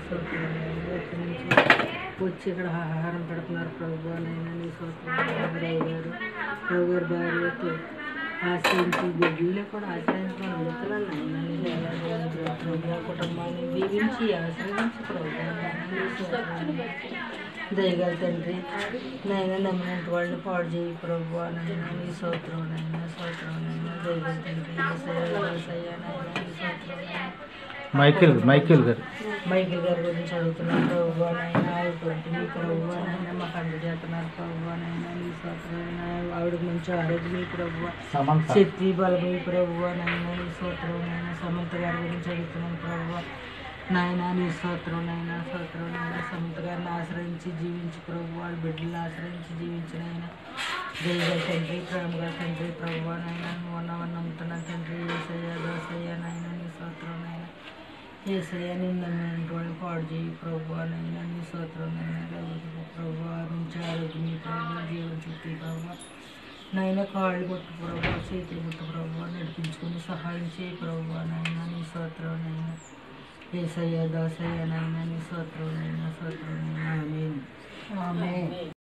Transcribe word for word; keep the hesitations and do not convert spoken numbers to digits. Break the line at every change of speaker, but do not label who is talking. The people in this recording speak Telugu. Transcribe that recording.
స్తోత్రం నాయన. ఎక్కడి నుంచి వచ్చి ఇక్కడ ఆహారం పెడుతున్నారు ప్రభు నైనా నీ స్తోత్రం. రావు గారు రావు గారు భార్యతో ఆశ్రయించి వీళ్ళు కూడా ఆశ్రయించిన మిత్రులైనా నీ దేవాలయం ప్రభు కుటుంబాన్ని దీవించి ఆశ్రయించి ప్రభు నీ స్తోత్రం. దయగల తండ్రి నైనా నమ్మినట్టు వాళ్ళని పాడు చేయి ప్రభు నైనా నీ స్తోత్రం నైనా స్తోత్రం నైనా. దయగల తండ్రి యేసయ్య నైనా నీ స్తోత్రం.
మైకేల్ మైకేల్ గారు
మైకేల్ గారి గురించి అడుగుతున్నాను ప్రభు నైనా. ఆవిడటువంటి నీ ప్రభు నైనా మాకు అందజేస్తున్నారు ప్రభు నైనా నీ స్తోత్రం. ఆవిడకి మంచి ఆరోగ్యం మీ ప్రభు, శక్తి బలమీ ప్రభు నైనా నీ స్తోత్రం నైనా. సమంత గారి గురించి అడుగుతున్నాను ప్రభు నాయన నీ స్తోత్రం నైనా స్తోత్రం నైనా. సమంత గారిని ఆశ్రయించి జీవించి ప్రభు వాళ్ళ బిడ్డలను ఆశ్రయించి జీవించిన ఆయన దయగల తండ్రి ప్రేమగా తండ్రి ప్రభు నైనా. నువ్వు ఉన్నావని నమ్ముతున్నాను తండ్రి. యేసయ్య దోసయ్య నైనా నీ స్తోత్రం నైనా. యేసయ్య నిన్ను నమ్మినటువంటి వాళ్ళు పాడు చేయి ప్రభు నైనా నీ స్తోత్రం నైనా. ప్రభు నుంచి ఆరోగ్యం మీ ప్రభు, జీవన శక్తి ప్రభు నైనా. కాళ్ళు కొట్టు ప్రభు, చేతులు కొట్టు ప్రభు, నడిపించుకుని సహాయం చేయి ప్రభు నైనా నీ స్తోత్రం నైనా. యేసయ్య దాసయ్య నైనా నీ స్తోత్రం నైనా స్తోత్రం నైనా. ఆమేన్ ఆమేన్.